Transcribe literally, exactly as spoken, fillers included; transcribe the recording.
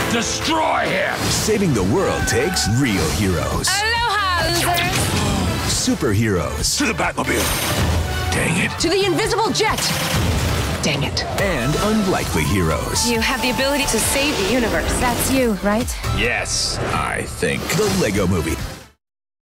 Destroy him! Saving the world takes real heroes. Aloha, losers! Superheroes. To the Batmobile! Dang it. To the invisible jet! Dang it. And unlikely heroes. You have the ability to save the universe. That's you, right? Yes, I think. The Lego Movie.